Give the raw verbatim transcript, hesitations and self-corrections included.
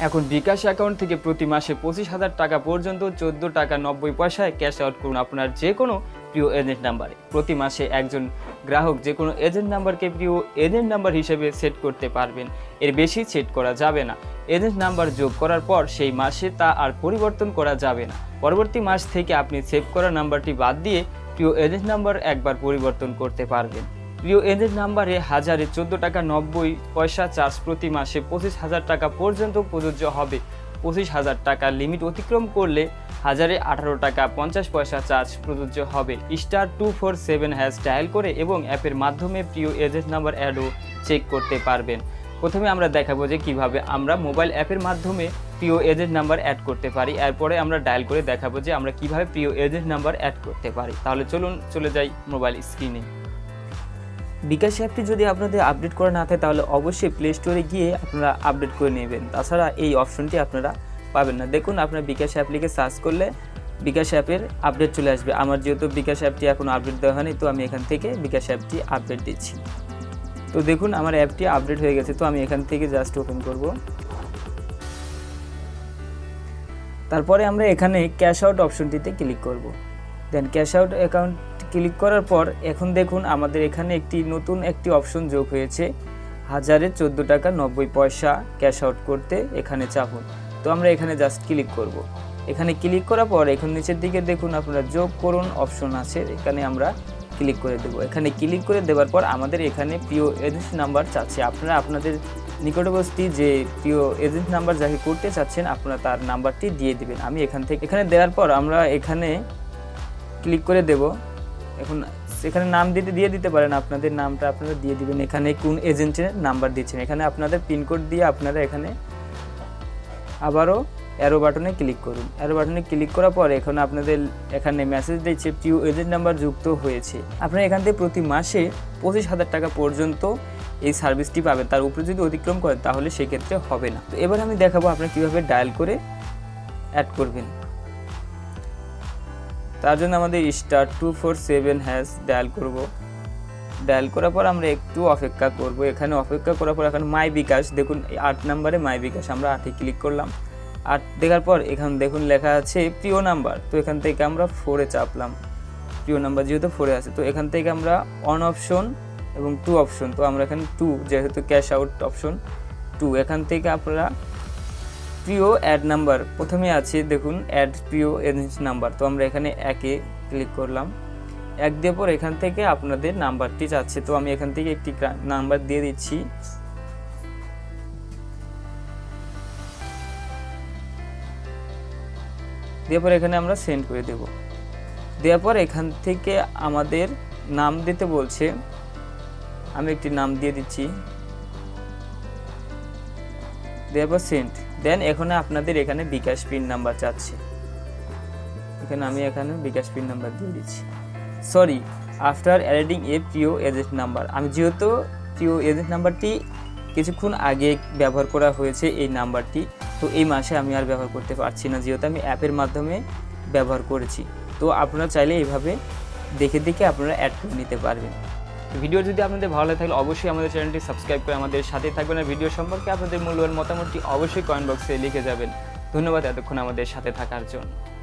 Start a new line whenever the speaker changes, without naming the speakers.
এখন বিকাশ অ্যাকাউন্ট থেকে প্রতি মাসে পঁচিশ হাজার টাকা পর্যন্ত চোদ্দো টাকা নব্বই পয়সায় ক্যাশ আউট করুন আপনার যে কোনো প্রিয় এজেন্ট নাম্বারে। প্রতি মাসে একজন গ্রাহক যে কোনো এজেন্ট নাম্বারকে প্রিয় এজেন্ট নাম্বার হিসেবে সেট করতে পারবেন, এর বেশি সেট করা যাবে না। এজেন্ট নাম্বার যোগ করার পর সেই মাসে তা আর পরিবর্তন করা যাবে না। পরবর্তী মাস থেকে আপনি সেভ করা নাম্বারটি বাদ দিয়ে প্রিয় এজেন্ট নাম্বার একবার পরিবর্তন করতে পারবেন। প্রিয় এজেন্ট নাম্বারে হাজারে চোদ্দো টাকা নব্বই পয়সা চার্জ প্রতি মাসে পঁচিশ হাজার টাকা পর্যন্ত প্রযোজ্য হবে। পঁচিশ হাজার টাকা লিমিট অতিক্রম করলে হাজারে আঠারো টাকা পঞ্চাশ পয়সা চার্জ প্রযোজ্য হবে। Star two four seven hash dial করে এবং অ্যাপের মাধ্যমে প্রিয় এজেন্ট নাম্বার অ্যাডও চেক করতে পারবেন। প্রথমে আমরা দেখাবো যে কিভাবে আমরা মোবাইল অ্যাপের মাধ্যমে প্রিয় এজেন্ট নাম্বার অ্যাড করতে পারি, এরপরে আমরা ডায়াল করে দেখাবো যে আমরা কিভাবে প্রিয় এজেন্ট নাম্বার অ্যাড করতে পারি। তাহলে চলুন চলে যাই মোবাইল স্ক্রিনে। বিকাশ অ্যাপটি যদি আপনাদের আপডেট করা না থাকে তাহলে অবশ্যই প্লে স্টোরে গিয়ে আপনারা আপডেট করে নেবেন, তাছাড়া এই অপশনটি আপনারা পাবেন না। দেখুন আপনার বিকাশ অ্যাপ লিখে সার্চ করলে বিকাশ অ্যাপের আপডেট চলে আসবে। আমার যেহেতু বিকাশ অ্যাপটি এখন আপডেট দেওয়া হয়নি, তো আমি এখান থেকে বিকাশ অ্যাপটি আপডেট দিচ্ছি। তো দেখুন আমার অ্যাপটি আপডেট হয়ে গেছে, তো আমি এখান থেকে জাস্ট ওপেন করব। তারপরে আমরা এখানে ক্যাশ আউট অপশনটিতে ক্লিক করব। Then cash out account click করার পর এখন দেখুন আমাদের এখানে একটি নতুন একটি অপশন যোগ হয়েছে, হাজারে চোদ্দো টাকা নব্বই পয়সা ক্যাশ আউট করতে এখানে চাপুন। তো আমরা এখানে জাস্ট ক্লিক করব। এখানে ক্লিক করার পর এখন নিচের দিকে দেখুন আপনারা যোগ করুন অপশন আছে, এখানে আমরা ক্লিক করে দেব। এখানে ক্লিক করে দেওয়ার পর আমাদের এখানে প্রিয় এজেন্ট নাম্বার চাচ্ছে। আপনারা আপনাদের নিকটবর্তী যে প্রিয় এজেন্ট নাম্বার যাকে করতে চাচ্ছেন আপনারা তার নাম্বারটি দিয়ে দিবেন। আমি এখান থেকে এখানে দেওয়ার পর আমরা এখানে ক্লিক করে দেব। এখন এখানে নাম দিতে দিয়ে দিতে পারেন, আপনাদের নামটা আপনারা দিয়ে দিবেন। এখানে কোন এজেন্টের নাম্বার দিচ্ছেন, এখানে আপনাদের পিনকোড দিয়ে আপনারা এখানে আবারও অ্যারো বাটনে ক্লিক করুন। অ্যারো বাটনে ক্লিক করার পর এখন আপনাদের এখানে মেসেজ দিচ্ছে প্রিয় এজেন্ট নাম্বার যুক্ত হয়েছে। আপনারা এখান থেকে প্রতি মাসে পঁচিশ হাজার টাকা পর্যন্ত এই সার্ভিসটি পাবেন, তার উপরে যদি অতিক্রম করেন তাহলে সেক্ষেত্রে হবে না। তো এবার আমি দেখাবো আপনারা কীভাবে ডায়াল করে অ্যাড করবেন। তার জন্য আমাদের star two four seven hash dial করব। ডায়াল করার পর আমরা একটু অপেক্ষা করব। এখানে অপেক্ষা করার পর এখন মাই বিকাশ দেখুন আট নাম্বারে মাই বিকাশ, আমরা আটে ক্লিক করলাম। আট দেখার পর এখানে দেখুন লেখা আছে প্রিয় নাম্বার, তো এখান থেকে আমরা ফোরে চাপলাম। প্রিয় নাম্বার যেহেতু ফোরে আছে, তো এখান থেকে আমরা অন অপশন এবং টু অপশন, তো আমরা এখানে টু যেহেতু ক্যাশ আউট অপশন টু, এখান থেকে আপনারা প্রিয় অ্যাড নাম্বার প্রথমে আছে দেখুন অ্যাড প্রিয় এজেন্ট নাম্বার, তো আমরা এখানে একে ক্লিক করলাম। এক দেওয়ার পর এখান থেকে আপনাদের নাম্বারটি চাচ্ছে, তো আমি এখান থেকে একটি নাম্বার দিয়ে দিচ্ছি। দেওয়ার পর এখানে আমরা সেন্ড করে দেব। দেওয়ার পর এখান থেকে আমাদের নাম দিতে বলছে, আমি একটি নাম দিয়ে দিচ্ছি। দেওয়ার পর সেন্ড। দেন এখানে আপনাদের এখানে বিকাশ পিন নাম্বার চাচ্ছে, এখানে আমি এখানে বিকাশ পিন নাম্বার দিয়ে দিচ্ছি। সরি আফটার অ্যাডিং এ প্রিয় এজেন্ট নাম্বার, আমি যেহেতু প্রিয় এজেন্ট নাম্বারটি কিছুক্ষণ আগে ব্যবহার করা হয়েছে এই নাম্বারটি, তো এই মাসে আমি আর ব্যবহার করতে পারছি না যেহেতু আমি অ্যাপের মাধ্যমে ব্যবহার করেছি। তো আপনারা চাইলে এইভাবে দেখে দেখে আপনারা অ্যাড করে নিতে পারবেন। ভিডিও যদি আপনাদের ভালো লাগে তাহলে অবশ্যই আমাদের চ্যানেলটি সাবস্ক্রাইব করে আমাদের সাথে থাকবেন, আর ভিডিও সম্পর্কে আপনাদের মূল্যবান মতামতটি অবশ্যই কমেন্ট বক্সে লিখে যাবেন। ধন্যবাদ এতক্ষণ আমাদের সাথে থাকার জন্য।